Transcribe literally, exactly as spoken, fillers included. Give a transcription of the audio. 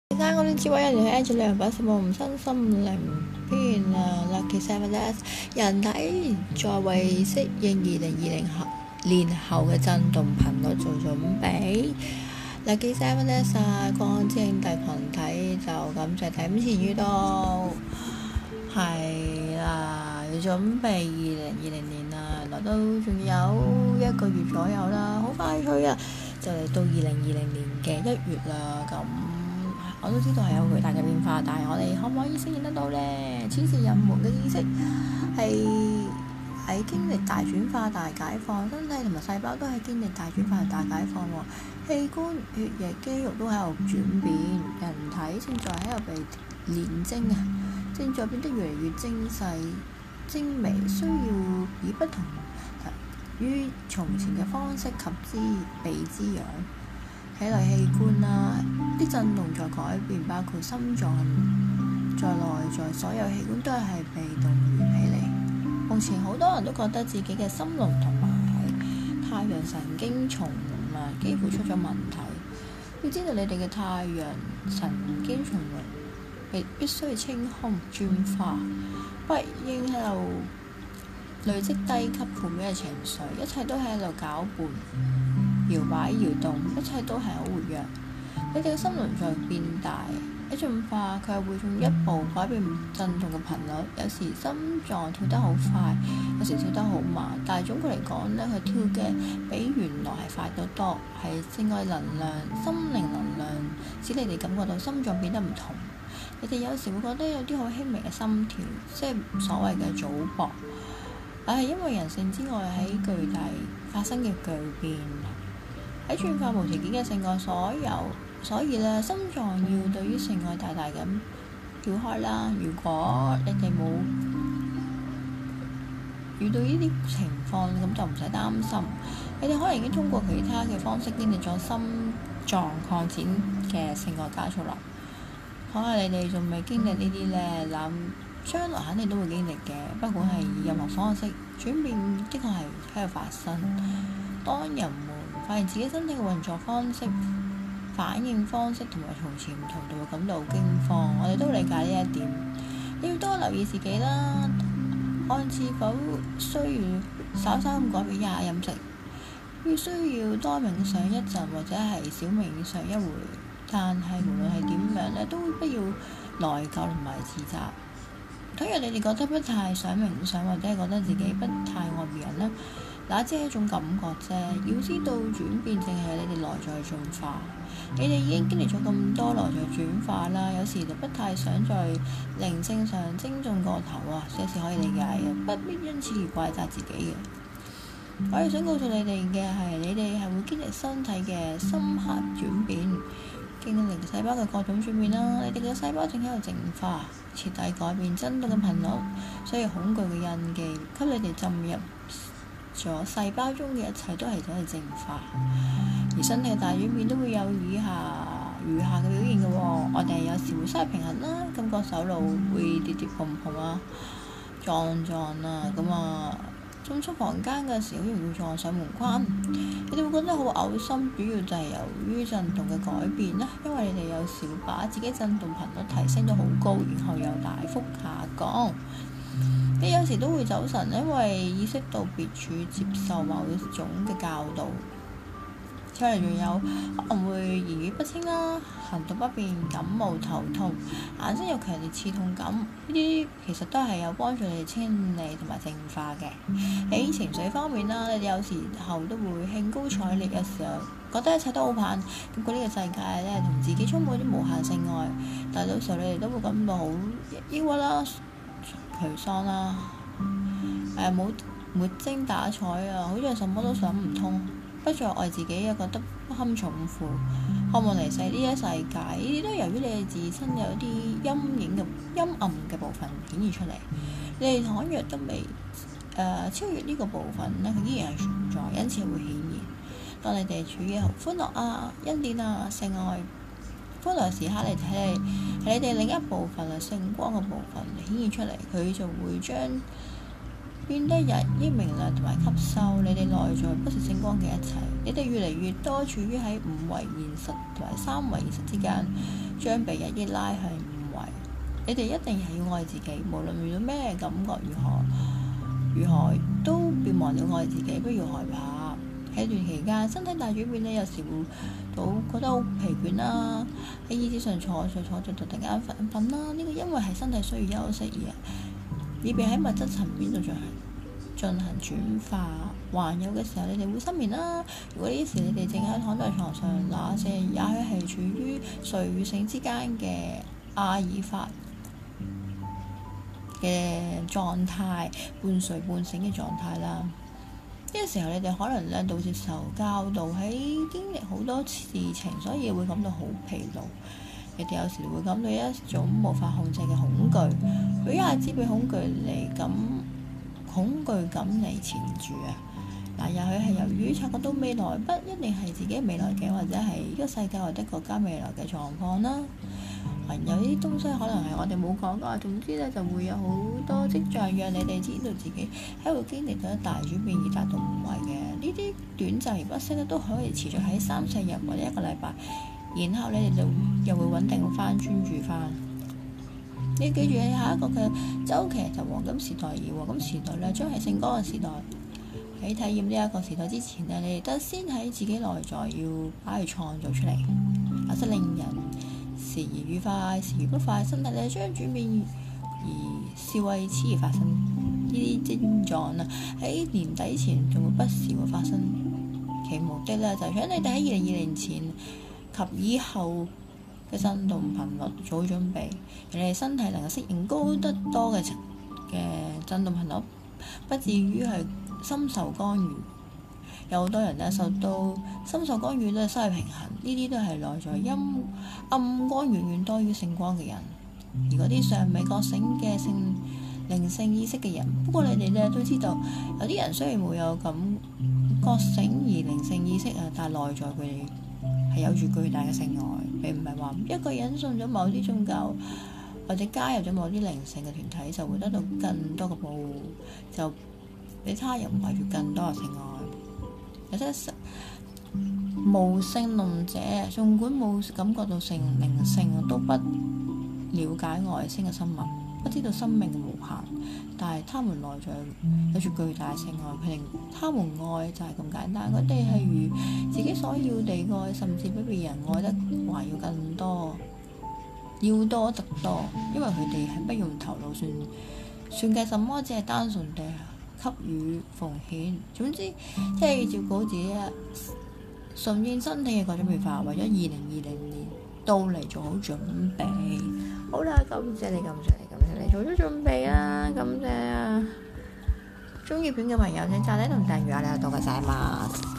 三個之位，人哋 Angela 把十五身心靈篇啊 Lucky Seven S 人體在為適應二零二零年後嘅震動頻率做準備。Lucky Seven S 啊，光之兄弟群體就咁就睇咁前遇到係啦，要準備二零二零年啦，原來都仲有一個月左右啦，好快脆啊！就嚟到二零二零年嘅一月啦，咁我都知道係有巨大嘅變化，但係我哋可唔可以適應得到呢？此時人們嘅意識係喺經歷大轉化、大解放，身體同埋細胞都係經歷大轉化、大解放喎。器官、血液、肌肉都喺度轉變，人體正在喺度被煉精啊，正在變得越嚟越精細、精微，需要以不同於從前嘅方式及之被滋養。體內器官啦，啲震動在改變，包括心臟在內在所有器官都係被動員起嚟。目前好多人都覺得自己嘅心輪同埋太陽神經叢啊幾乎出咗問題。要知道你哋嘅太陽神經叢輪必必須清空轉化，不應喺度累積低級負面嘅情緒，一切都喺度攪拌、搖擺、搖動，一切都係好活躍。你哋嘅心輪在變大，一進化佢係會進一步改變震動嘅頻率。有時心臟跳得好快，有時跳得好慢，但係總括嚟講呢，佢跳嘅比原來係快得多。係性愛能量、心靈能量，使你哋感覺到心臟變得唔同。你哋有時會覺得有啲好輕微嘅心跳，即係所謂嘅早搏。但係因為人性之外喺巨大發生嘅巨變，喺轉化無條件嘅性愛，所有所以咧，心臟要對於性愛大大咁跳開啦。如果你哋冇遇到呢啲情況，咁就唔使擔心。你哋可能已經通過其他嘅方式經歷咗心臟擴展嘅性愛加速啦。可能你哋仲未經歷呢啲咧，咁將來肯定都會經歷嘅。不管係以任何方式轉變，的確係喺度發生。當人們發現自己身體嘅運作方式、反應方式同埋從前唔同，就會感到驚慌。我哋都理解呢一點。你要多留意自己啦，看是否需要稍稍咁改變一下飲食，要需要多冥想一陣，或者係少冥想一回。但係無論係點樣咧，都不要內疚同埋自責。倘若你哋覺得不太想冥想，或者係覺得自己不太愛別人咧，那只係一種感覺啫。要知道轉變正係你哋內在進化。你哋已經經歷咗咁多內在轉化啦，有時就不太想在靈性上精進過頭啊，這是可以理解嘅，不必因此而怪責自己嘅。我哋想告訴你哋嘅係，你哋係會經歷身體嘅深刻轉變，經歷細胞嘅各種轉變啦。你哋嘅細胞正喺度淨化，徹底改變震動嘅頻率，所以恐懼嘅印記給你哋浸入咗細胞中嘅一切都係喺度淨化。而身體大轉變都會有以下餘下嘅表現嘅喎、哦。我哋有時會失去平衡啦，感覺手路會跌跌碰碰啊、撞撞啊，咁啊進出房間嘅時候好容易撞上門框。你哋會覺得好嘔心，主要就係由於震動嘅改變啦。因為你哋有時會把自己震動頻率提升到好高，然後又大幅下降。你有時都會走神，因為意識到別處接受某種嘅教導。出嚟仲有可能會言語不清啦、行動不便、感冒、頭痛、眼睛有強烈刺痛感，呢啲其實都係有幫助你哋清理同埋淨化嘅。喺情緒方面啦，你哋有時候都會興高采烈，有時候覺得一切都好棒，結果呢個世界咧同自己充滿啲無限性愛，但係有時候你哋都會感到好抑鬱啦、沮喪啦，誒冇沒精打采啊，好似什麼都想唔通。不再愛自己，又覺得不堪重負，渴望離世呢一世界，呢啲都由於你哋自身有啲陰影嘅陰暗嘅部分顯現出嚟。你哋倘若都未誒、呃、超越呢個部分咧，佢依然係存在，因此會顯現。當你哋處於歡樂啊、恩典啊、性愛、歡樂時刻嚟睇，係你哋另一部分啊，聖光嘅部分顯現出嚟，佢就會將變得日益明亮同埋吸收你哋內在不是星光嘅一切。你哋越嚟越多處於喺五維現實同埋三維現實之間，將被日益拉向五維。你哋一定係要愛自己，無論遇到咩感覺如何如何，都別忘了愛自己，不要害怕。喺段期間，身體大轉變，你有時會到覺得好疲倦啦，喺椅子上坐着坐着就突然間瞓瞓啦。呢個因為係身體需要休息而以便喺物質層面度進行進行轉化。還有嘅時候，你哋會失眠啦。如果呢時你哋正喺躺在床上，那些也許係處於睡與醒之間嘅阿爾法嘅狀態，半睡半醒嘅狀態啦。呢個時候你哋可能咧到接受教導，喺經歷好多事情，所以會感到好疲勞。你哋有時會感到一種無法控制嘅恐懼，佢一下子被恐懼嚟感恐懼感嚟纏住啊！嗱，也許係由於察覺到未來不一定係自己未來嘅，或者係呢個世界或者國家未來嘅狀況啦。有啲東西可能係我哋冇講過，總之咧就會有好多跡象讓你哋知道自己喺度經歷咗大轉變而達到五維嘅。呢啲短暫而不息咧都可以持續喺三四日或者一個禮拜，然後你哋就又會穩定翻專注翻。你記住喺下一個嘅週期就黃金時代，而黃金時代咧將係聖光嘅時代。喺體驗呢一個時代之前咧，你哋得先喺自己內在要把佢創造出嚟，或者令人時而愉快，時而不快，身體咧將轉變而是為此而發生。呢啲症狀啊，喺年底前仲會不時會發生。其目的咧就係、是、想你哋喺二零二零前及以後嘅振動頻率做好準備，讓你哋身體能夠適應高得多嘅嘅振動頻率，不至於係深受干擾。有好多人咧受到深受干擾咧失去平衡，呢啲都係內在陰暗光遠遠多於聖光嘅人，而嗰啲尚未覺醒嘅聖靈性意識嘅人。不過你哋咧都知道，有啲人雖然會有咁覺醒而靈性意識啊，但係內在佢哋係有住巨大嘅聖愛，並唔係話一個人信咗某啲宗教或者加入咗某啲靈性嘅團體就會得到更多嘅保護，就俾他人懷住更多嘅聖愛。有些時無聖論者，儘管冇感覺到聖靈性，都不了解外星嘅生物，不知道生命嘅無限，但係他們內在有住巨大嘅聖愛，佢哋他們愛就係咁簡單。佢哋係如自己所要地愛，甚至比別人愛得還要更多，要多得多，因為佢哋係不用頭腦算算計什麼，只係單純地給予奉獻。總之，即係要照顧自己啊，順應身體嘅各種變化，為咗二零二零年到嚟做好準備。好啦，感謝你，感謝你，感謝你做咗準備啦，感謝啊！中意片嘅朋友請讚呢同訂閱啊，你又多謝晒嘛〜